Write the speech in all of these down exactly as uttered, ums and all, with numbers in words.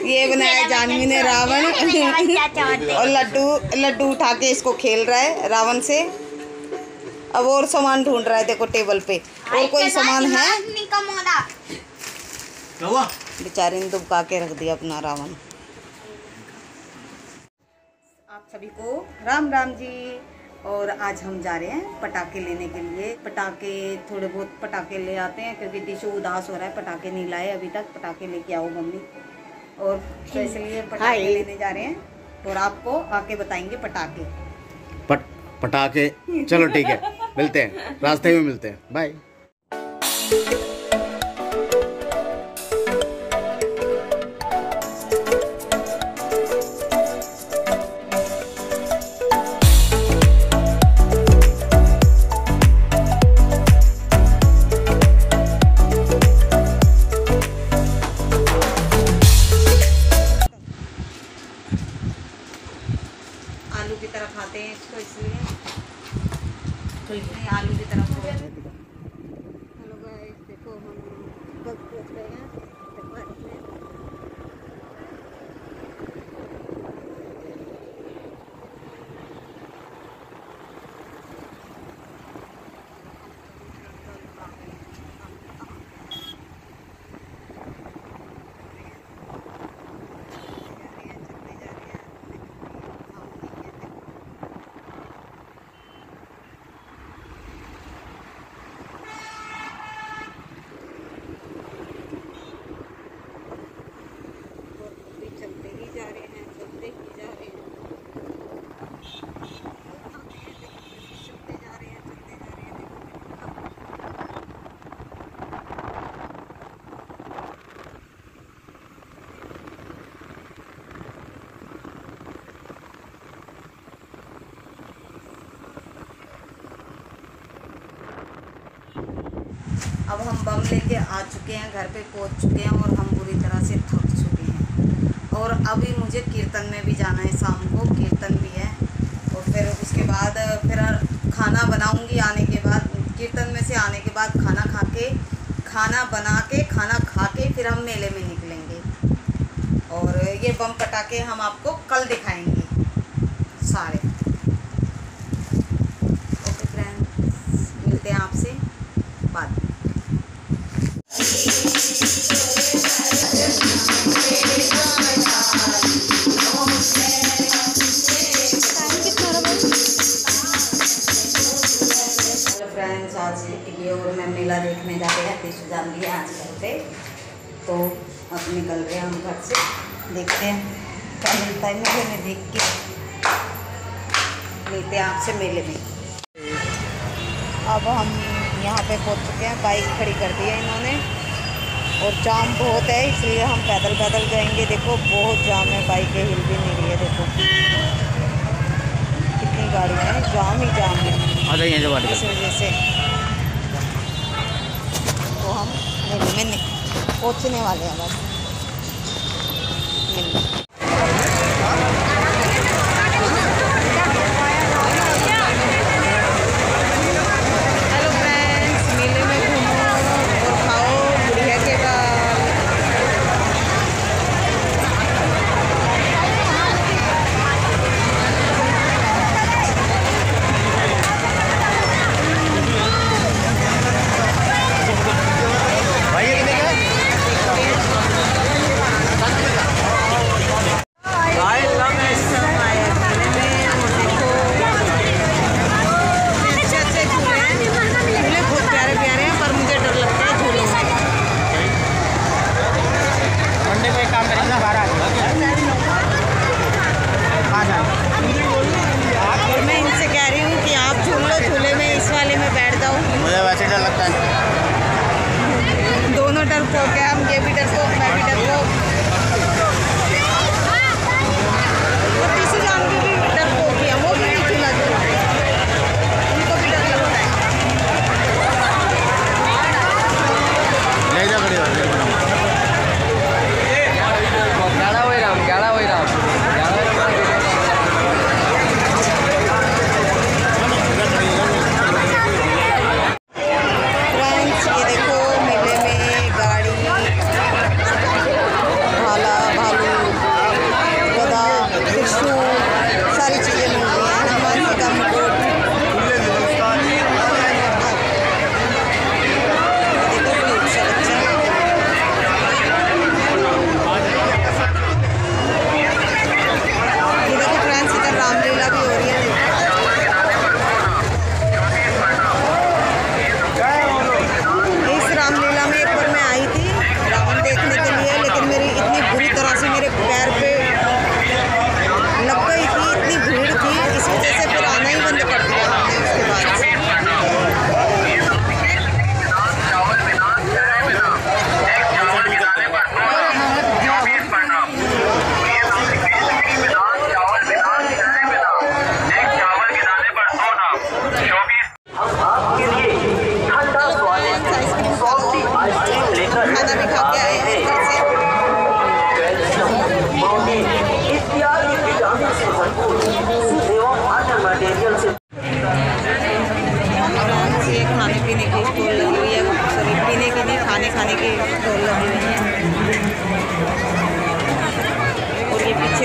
ये बनाया जानवी ने रावण और लड्डू लड्डू उठा के इसको खेल रहा है रावण से। अब और सामान ढूंढ रहा है, देखो टेबल पे और कोई सामान है। बेचारे ने दुबका के रख दिया अपना रावण। आप सभी को राम राम जी। और आज हम जा रहे हैं पटाखे लेने के लिए। पटाखे थोड़े बहुत पटाखे ले आते हैं क्योंकि दिशु उदास हो रहा है, पटाखे नहीं लाए अभी तक। पटाखे लेके आओ मम्मी। और तो इसलिए पटाखे लेने जा रहे हैं और आपको आके बताएंगे पटाखे। पट पटाखे चलो ठीक है, मिलते हैं रास्ते में, मिलते हैं, बाय। आलू की तरह खाते हैं इसको, इसलिए तो इसलिए आलू की तरह खाते हैं। हेलो गाइस, देखो हम बग पहुंच गए हैं। अब हम बम लेके आ चुके हैं, घर पे पहुंच चुके हैं और हम बुरी तरह से थक चुके हैं। और अभी मुझे कीर्तन में भी जाना है, शाम को कीर्तन भी है। और फिर उसके बाद फिर खाना बनाऊंगी आने के बाद, कीर्तन में से आने के बाद खाना खा के खाना बना के खाना खा के फिर हम मेले में निकलेंगे। और ये बम पटाखे हम आपको कल दिखाएंगे सारे। ओके फ्रेंड्स, मिलते हैं आपसे बाद में। फ्रेंड्स, आज ये और मैं मेला देखने जा रहे हैं। दिशु जान लिया आज घर पे, तो अब निकल रहे हैं हम घर से। देखते हैं क्या मिलता है मेले में, देख के मिलते हैं आपसे मेले में। अब हम यहाँ पे पहुँच चुके हैं, बाइक खड़ी कर दी है इन्होंने और जाम बहुत है इसलिए हम पैदल पैदल जाएंगे। देखो बहुत जाम है, बाइकें हिल भी नहीं रही है। देखो कितनी गाड़ियाँ हैं, जाम ही जाम है इस वजह से। तो हम मेले में पहुँचने वाले हैं बस।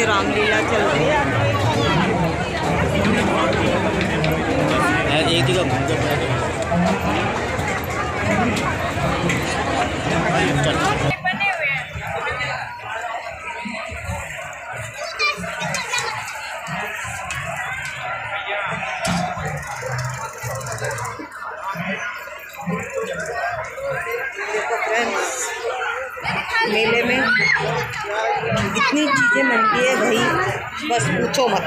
ये रामलीला चल रही है। एक जगह घूम के पड़ा मेले में इतनी चीज़ें मिलती है भाई, बस पूछो मत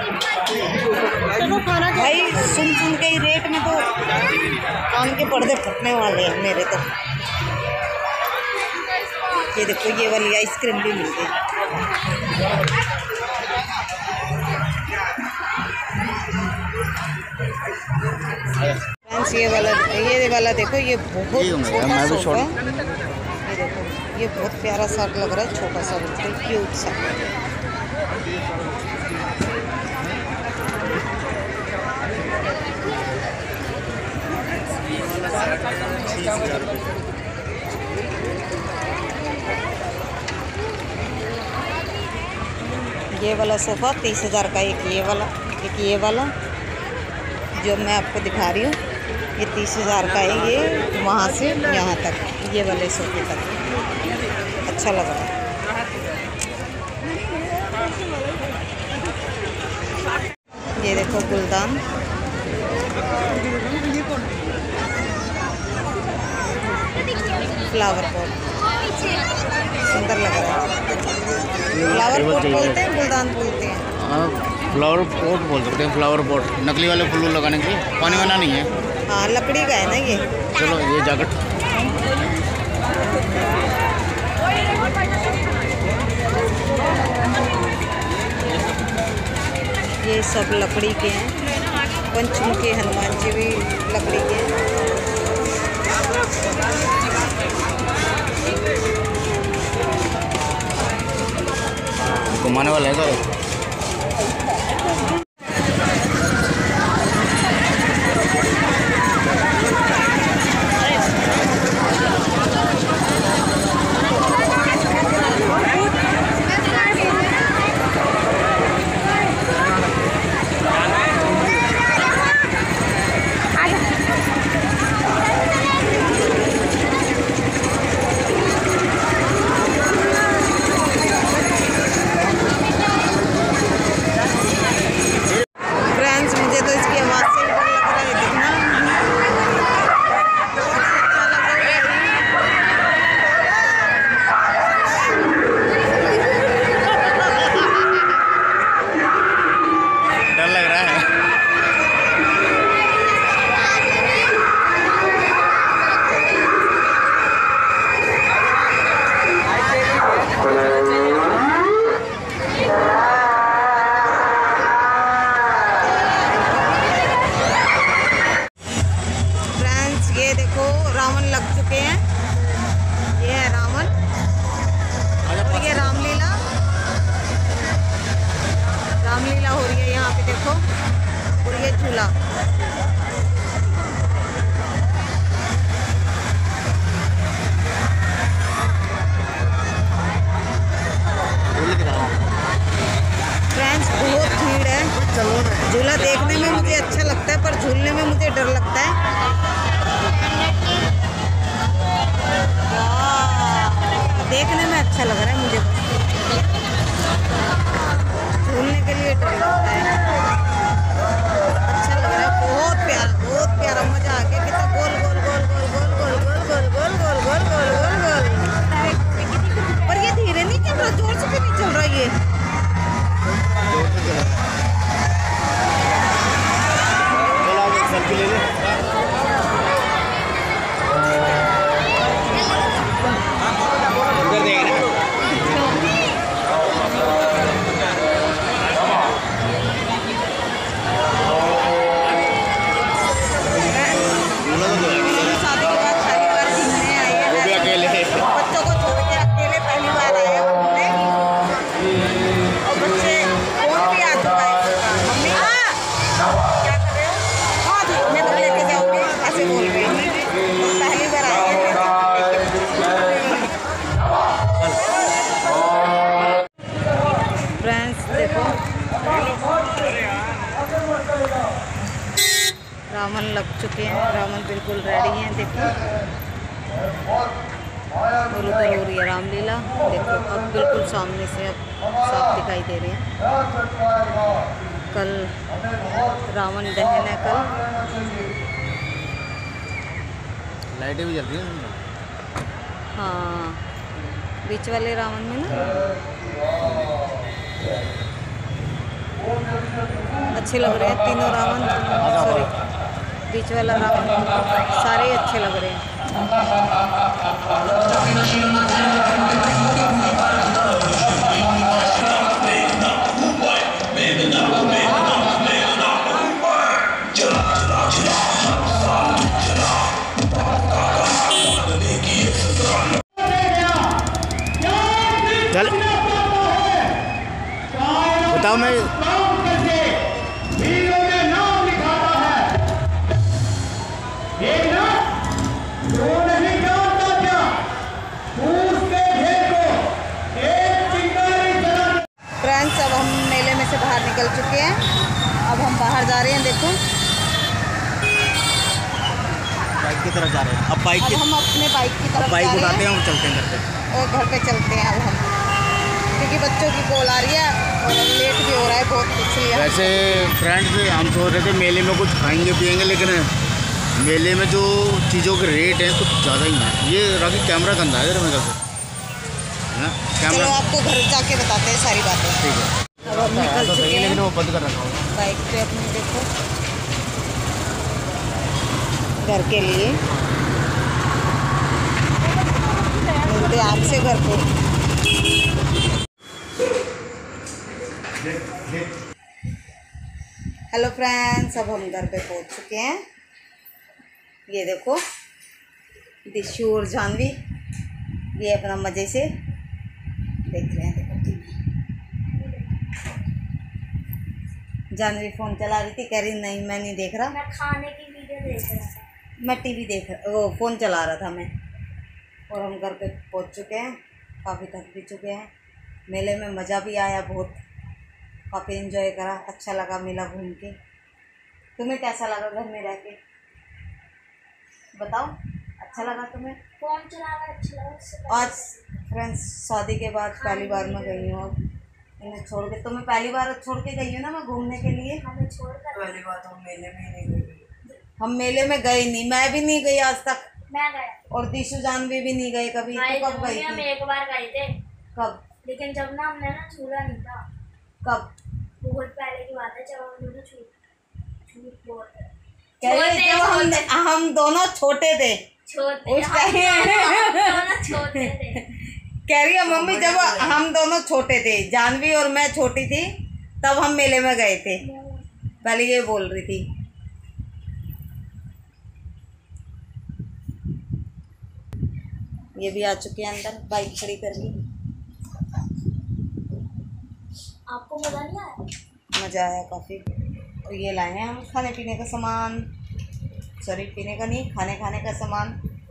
भाई। सुन सुन के ही रेट में तो कान के पर्दे फटने वाले हैं मेरे तो। ये देखो ये वाली आइसक्रीम भी मिल गई। फ्रेंड्स ये वाला ये वाला देखो, ये बहुत छोटा सोफा। ये देखो ये बहुत प्यारा सा लग रहा है, छोटा सा बिल्कुल क्यूट सा। ये वाला सोफ़ा तीस हज़ार का, एक ये वाला, एक ये वाला जो मैं आपको दिखा रही हूँ, ये तीस हज़ार का है। ये वहाँ से यहाँ तक, ये वाले सोफे तक अच्छा लग रहा है। ये देखो गुलदान, फ्लावर पॉट सुंदर लग रहा है। फ्लावर पॉट बोलते हैं, गुलदान बोलते हैं। हाँ फ्लावर पॉट बोल सकते हैं, फ्लावर पॉट। नकली वाले फूल लगाने के लिए, पानी वाला नहीं है। हाँ लकड़ी का है ना ये। चलो ये जैकेट ये सब लकड़ी के हैं। पंचमुखी हनुमान जी भी लकड़ी के हैं। घुमाने वाला है सर। रावण लग चुके हैं। ये है रावण और ये रामलीला रामलीला हो रही है यहाँ पे देखो। और ये झूला, फ्रेंड्स बहुत भीड़ है। झूला देखने में मुझे अच्छा लगता है पर झूलने में मुझे डर लगता है। देखने में अच्छा लग रहा है मुझे, झूलने के लिए डर लगता है। अच्छा लग रहा है, बहुत प्यारा बहुत प्यारा, मजा आ गया। कितना गोल गोल गोल गोल गोल गोल गोल गोल गोल गोल गोल गोल गोल गोल। पर ये धीरे नहीं चल रहा, जोर से भी नहीं चल रहा ये। सेल्फी ले ले। शादी के बाद पहली बार घूमने आई है। चुके हैं। रावण बिल्कुल रेडी हैं, देखो। और उधर हो रही है रामलीला, देखो। अब बिल्कुल सामने से अब साफ दिखाई दे रहे हैं। कल रावण दहन है, कल लाइटें भी जल रही हैं। हाँ, बीच वाले रावण में ना अच्छे लग रहे हैं तीनों रावण। सॉरी, बीच वाला रावण, सारे अच्छे लग रहे हैं। चल बताओ, मैं फ्रेंड्स, अब हम मेले में से बाहर निकल चुके हैं। अब हम बाहर जा रहे हैं, देखो। बाइक की तरफ जा रहे हैं। अब बाइक अब की हम अपने बाइक की तरफ बाइक जा रहे उठाते हैं हैं और चलते हैं घर पे। और घर पे चलते हैं अब हम, क्योंकि बच्चों की कॉल आ रही है और लेट भी हो रहा है बहुत, इसलिए। वैसे फ्रेंड्स, हम सोच रहे थे मेले में कुछ खाएंगे पिएंगे, लेकिन मेले में जो चीज़ों के रेट हैं कुछ ज़्यादा ही हैं। ये राखी कैमरा गंदा है इधर मेरे से, है ना? चलो कैमरा आपको घर जाके बताते हैं सारी बातें। ठीक है। अब हम निकल तो चुके सही है, हैं लेकिन वो बंद कर रखा होगा। बाइक पे अपने, देखो, घर के लिए। मिलते हैं आपसे घर पे। हेलो फ्रेंड्स, अब हम घर पे पहुंच चुके हैं। ये देखो, दिशु और जानवी, ये अपना मज़े से देख रहे हैं। देखो, जानवी फ़ोन चला रही थी, कह रही नहीं मैं नहीं देख रहा, मैं खाने की वीडियो देख रहा था। मैं टीवी देख रहा, वो फ़ोन चला रहा था मैं। और हम घर पे पहुंच चुके हैं, काफ़ी थक भी चुके हैं। मेले में मज़ा भी आया बहुत, काफ़ी एंजॉय करा, अच्छा लगा मेला घूम के। तुम्हें कैसा लगा घर में रह के, बताओ? अच्छा लगा तुम्हें? फोन चलाना अच्छा लगा उससे पहले। आज फ्रेंड्स, शादी के बाद पहली बार मैं गई हूँ अब इन्हें छोड़ के। तुम्हें पहली बार छोड़ के गई हूँ ना मैं घूमने के लिए। हमें छोड़कर पहली बात हम मेले में ही नहीं गए। हम मेले में गए नहीं, मैं भी नहीं गई आज तक, मैं गया। और दिशु जानवी भी नहीं गई कभी। भाई तो कब गई हम थी? एक बार गए थे, कब? लेकिन जब ना हमने ना झूला नहीं था। कब? बहुत पहले की बात है, जब हम दोनों छूट छूट बहुत कह रही छोटे- जब हम छोटे। हम दोनों छोटे थे, छोटे उस हम टाइम- दोनों- हम दोनों छोटे थे। कह रही है मम्मी जब हम दोनों छोटे थे, जानवी और मैं छोटी थी, तब हम मेले में गए थे, पहले ये बोल रही थी। ये भी आ चुके हैं अंदर बाइक खड़ी करके। आपको मजा नहीं आया? मज़ा आया काफ़ी। और ये लाए हैं हम खाने पीने का सामान, सॉरी पीने का नहीं, खाने खाने का सामान।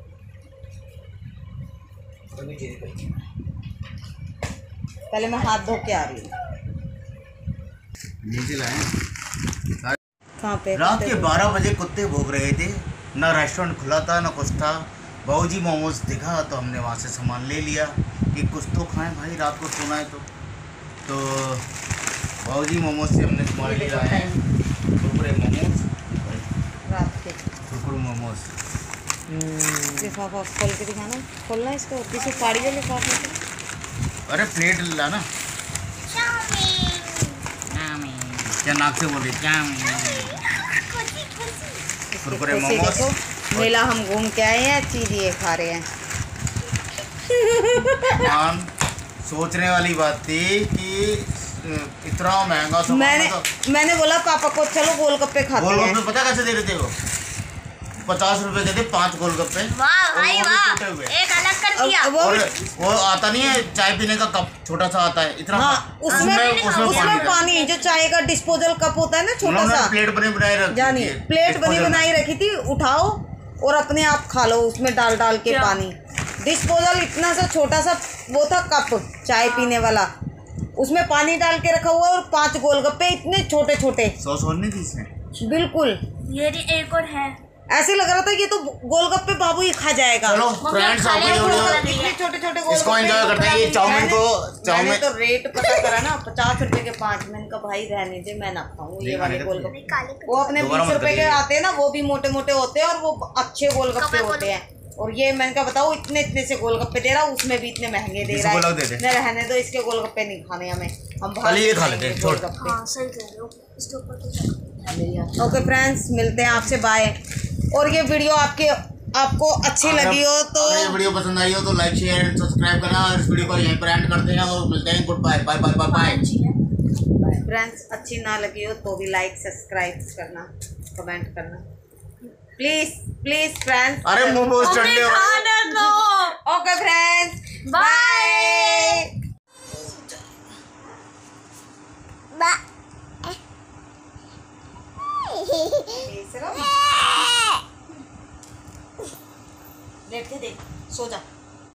पहले मैं हाथ धो के आ रही हूँ। नीचे लाए। कहाँ पे? रात के बारह बजे कुत्ते भौंक रहे थे, ना रेस्टोरेंट खुला था ना कुछ था। बाबूजी मोमोज दिखा तो हमने वहाँ से सामान ले लिया कि कुछ तो खाएं भाई, रात को सोना है तो तो बाबूजी मोमोज से हमने सामान ले लाए हैं, कुरकुरे मोमोज, रात के कुरकुरे मोमोज। लिफाफा खोल के दिखाना, खोलना इसको, किसी साड़ी के लिफाफे से। अरे प्लेट लाना। क्या नाक से बोल रही? कुरकुरे खुशी मोमोज। देखो, मेला हम घूम के आए हैं, चीज़ ये खा रहे हैं। हम सोचने वाली बात थी कि इतना महंगा सामान मैंने तो मैंने बोला पापा को चलो गोलगप्पे खाते हैं। गोलगप्पे पता कैसे दे रहे थे वो? पचास रुपए के थे पांच गोलगप्पे। वाह और भाई वो भी वाह, टूटे हुए। एक अलग कर अब- दिया। अब वो और वो आता नहीं है चाय पीने का कप, छोटा सा आता है इतना। हाँ, उसमें उसमें उसमें था। पानी, जो चाय का डिस्पोजल कप होता है ना छोटा उन्होंने सा, प्लेट बनी बनाई रखी जानी थी, प्लेट बनी disposal में। बनाई रखी थी, उठाओ और अपने आप खा लो उसमें डाल डाल के पानी। डिस्पोजल इतना सा छोटा सा वो था कप चाय पीने वाला, उसमें पानी डाल के रखा हुआ और पांच गोलगप्पे इतने छोटे छोटे, सॉस और नहीं थी इसमें? बिल्कुल। ये एक और है। ऐसे लग रहा था कि तो गोलगप्पे बाबू ही खा जाएगा। चलो फ्रेंड्स, आपको ये वीडियो इतने छोटे छोटे इसको एंजॉय करते हैं। ये चाउमीन को मैंने चाउमीन तो रेट पता करा ना, पचास रुपए के पाँच। मैंने कहा भाई रहने दे, मैं ना खाऊं ये वाले गोलगप्पे। वो अपने दोबारा बीस मत रुपए के करिए। आते हैं ना, वो भी मोटे मोटे होते हैं और वो अच्छे गोलगप्पे होते हैं। और ये मैंने कहा बताओ इतने इतने से गोलगप्पे दे रहा, उसमें भी इतने महंगे दे रहा इसको दे है। दे। नहीं रहने दो, इसके गोलगप्पे नहीं खाने हमें, हम खाली ये खा लेते हैं, छोड़। गोलगप्पे। हाँ सही कह रहे हो, इसके ऊपर तो ओके फ्रेंड्स, मिलते हैं आपसे, बाय। और ये वीडियो आपके आपको अच्छी लगी हो तो अगर ये वीडियो पसंद आई हो तो लाइक शेयर एंड सब्सक्राइब करना। और इस वीडियो को यहीं पर एंड करते हैं और मिलते हैं। Good bye bye bye bye bye. Friends अच्छी ना लगी हो तो भी लाइक सब्सक्राइब करना, कमेंट करना प्लीज प्लीज फ्रेंड्स। अरे मोमोज ठंडे हो ओके फ्रेंड्स, बाय। लेट के देख, सो जा।